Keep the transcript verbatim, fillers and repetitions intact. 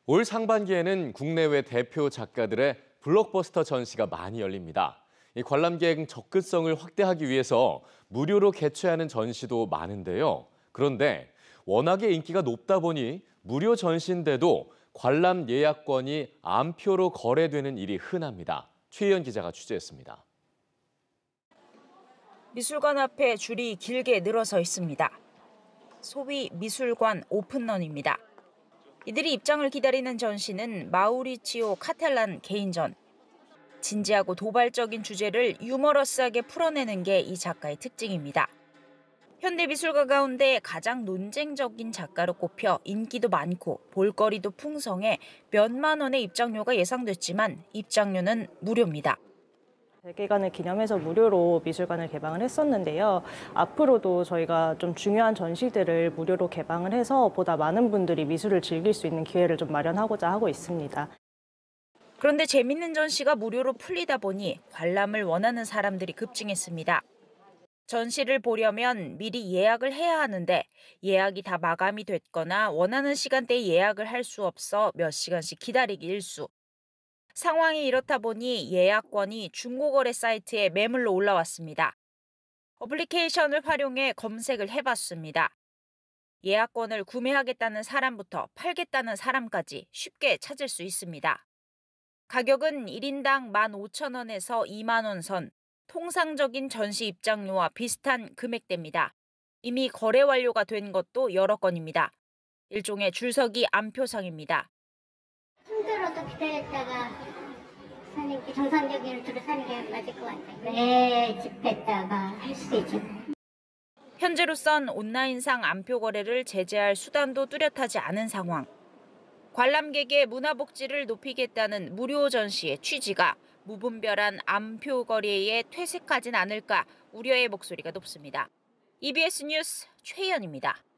올 상반기에는 국내외 대표 작가들의 블록버스터 전시가 많이 열립니다. 이 관람객 접근성을 확대하기 위해서 무료로 개최하는 전시도 많은데요. 그런데 워낙에 인기가 높다 보니 무료 전시인데도 관람 예약권이 암표로 거래되는 일이 흔합니다. 최희연 기자가 취재했습니다. 미술관 앞에 줄이 길게 늘어서 있습니다. 소위 미술관 오픈런입니다. 이들이 입장을 기다리는 전시는 마우리치오 카텔란 개인전. 진지하고 도발적인 주제를 유머러스하게 풀어내는 게 이 작가의 특징입니다. 현대 미술가 가운데 가장 논쟁적인 작가로 꼽혀 인기도 많고 볼거리도 풍성해 몇만 원의 입장료가 예상됐지만 입장료는 무료입니다. 백 일간을 기념해서 무료로 미술관을 개방을 했었는데요. 앞으로도 저희가 좀 중요한 전시들을 무료로 개방을 해서 보다 많은 분들이 미술을 즐길 수 있는 기회를 좀 마련하고자 하고 있습니다. 그런데 재밌는 전시가 무료로 풀리다 보니 관람을 원하는 사람들이 급증했습니다. 전시를 보려면 미리 예약을 해야 하는데 예약이 다 마감이 됐거나 원하는 시간대에 예약을 할 수 없어 몇 시간씩 기다리기 일쑤. 상황이 이렇다 보니 예약권이 중고거래 사이트에 매물로 올라왔습니다. 어플리케이션을 활용해 검색을 해봤습니다. 예약권을 구매하겠다는 사람부터 팔겠다는 사람까지 쉽게 찾을 수 있습니다. 가격은 일 인당 만 오천 원에서 이만 원 선, 통상적인 전시 입장료와 비슷한 금액대입니다. 이미 거래 완료가 된 것도 여러 건입니다. 일종의 줄서기 암표상입니다. 힘들어도 기다렸다가 사는 게 정상적인 줄을 사는 게 맞을 것 같아요. 네, 집했다가 할 수 있잖아요. 현재로선 온라인상 암표 거래를 제재할 수단도 뚜렷하지 않은 상황. 관람객의 문화복지를 높이겠다는 무료 전시의 취지가 무분별한 암표 거래에 퇴색하진 않을까 우려의 목소리가 높습니다. 이비에스 뉴스 최희연입니다.